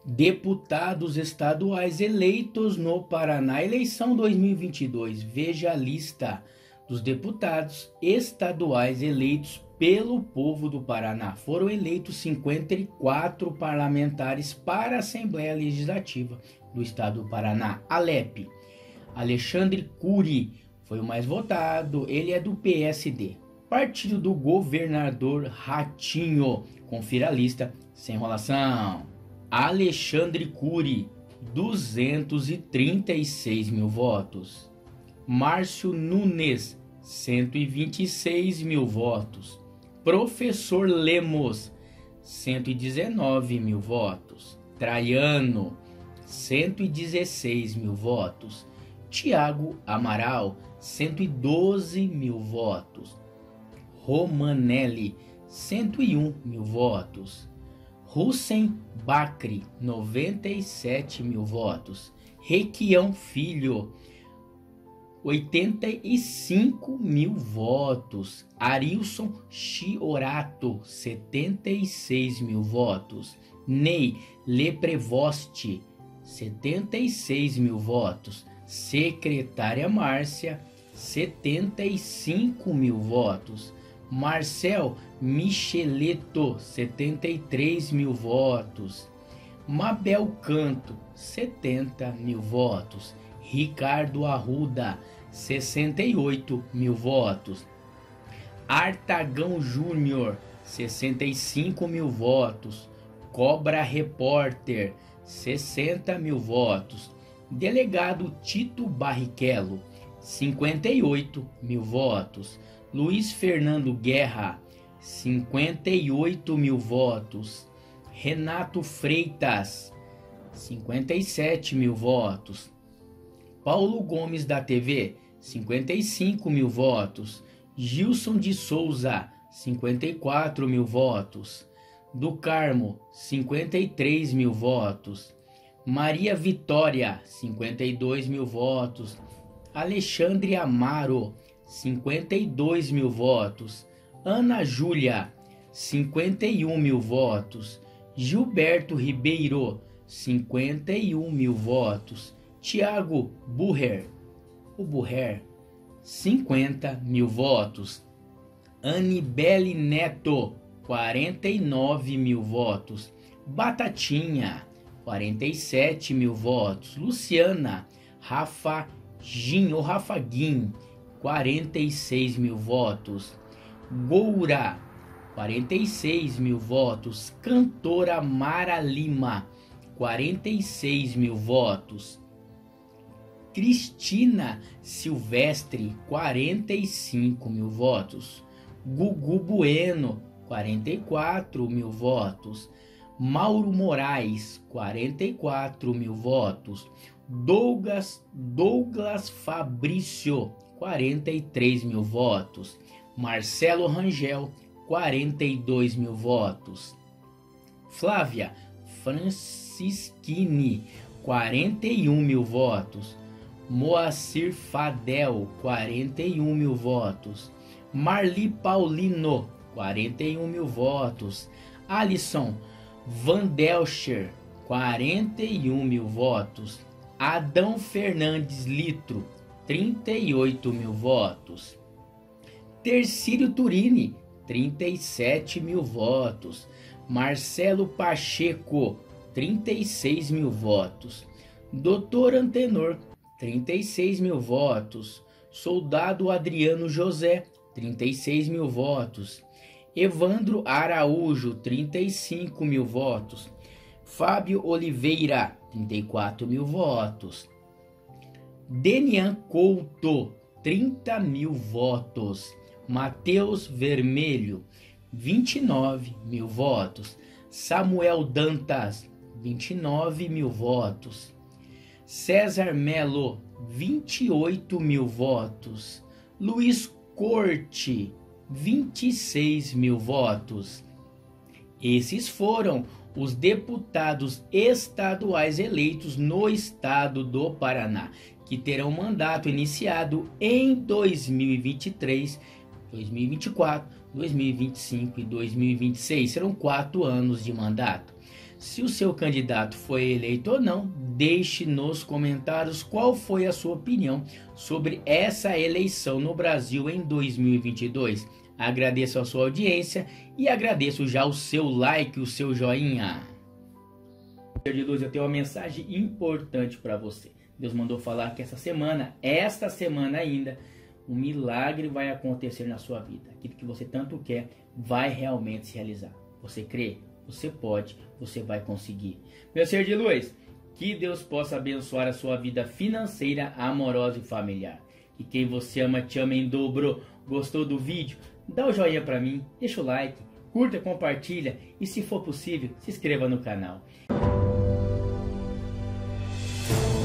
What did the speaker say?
Deputados estaduais eleitos no Paraná, eleição 2022. Veja a lista dos deputados estaduais eleitos pelo povo do Paraná. Foram eleitos 54 parlamentares para a Assembleia Legislativa do Estado do Paraná. Alep, Alexandre Cury foi o mais votado, ele é do PSD. Partido do Governador Ratinho, confira a lista, sem enrolação. Alexandre Cury, 236 mil votos. Márcio Nunes, 126 mil votos. Professor Lemos, 119 mil votos. Traiano, 116 mil votos. Tiago Amaral, 112 mil votos. Romanelli, 101 mil votos. Hussein Bacri, 97 mil votos. Requião Filho, 85 mil votos. Arilson Chiorato, 76 mil votos. Ney Leprevost, 76 mil votos. Secretária Márcia, 75 mil votos. Marcel Micheleto, 73 mil votos. Mabel Canto, 70 mil votos. Ricardo Arruda, 68 mil votos. Artagão Júnior, 65 mil votos. Cobra Repórter, 60 mil votos. Delegado Tito Barrichello, 58 mil votos. Luiz Fernando Guerra, 58 mil votos. Renato Freitas, 57 mil votos. Paulo Gomes da TV, 55 mil votos. Gilson de Souza, 54 mil votos. Do Carmo, 53 mil votos. Maria Vitória, 52 mil votos. Alexandre Amaro, 52 mil votos. Ana Júlia, 51 mil votos. Gilberto Ribeiro, 51 mil votos. Tiago Burrer, 50 mil votos. Anibele Neto, 49 mil votos. Batatinha, 47 mil votos. Luciana Rafaguin, 46 mil votos. Goura, 46 mil votos. Cantora Mara Lima, 46 mil votos. Cristina Silvestre, 45 mil votos. Gugu Bueno, 44 mil votos. Mauro Moraes, 44 mil votos. Douglas Fabrício, 43 mil votos. Marcelo Rangel, 42 mil votos. Flávia Francischini, 41 mil votos. Moacir Fadel, 41 mil votos. Marli Paulino, 41 mil votos. Alisson Vandelcher, 41 mil votos. Adão Fernandes Litro, 38 mil votos. Tercílio Turini, 37 mil votos. Marcelo Pacheco, 36 mil votos. Doutor Antenor, 36 mil votos. Soldado Adriano José, 36 mil votos. Evandro Araújo, 35 mil votos. Fábio Oliveira, 34 mil votos. Denian Couto, 30 mil votos. Matheus Vermelho, 29 mil votos. Samuel Dantas, 29 mil votos. César Melo, 28 mil votos. Luiz Corte, 26 mil votos. Esses foram os deputados estaduais eleitos no estado do Paraná, que terão mandato iniciado em 2023, 2024, 2025 e 2026. Serão 4 anos de mandato. Se o seu candidato foi eleito ou não, deixe nos comentários qual foi a sua opinião sobre essa eleição no Brasil em 2022. Agradeço a sua audiência e agradeço já o seu like, o seu joinha. De luz, eu tenho uma mensagem importante para você. Deus mandou falar que esta semana ainda, um milagre vai acontecer na sua vida. Aquilo que você tanto quer vai realmente se realizar. Você crê? Você pode, você vai conseguir. Meu ser de luz, que Deus possa abençoar a sua vida financeira, amorosa e familiar. Que quem você ama te ama em dobro. Gostou do vídeo? Dá o joinha para mim, deixa o like, curta, compartilha e se for possível, se inscreva no canal.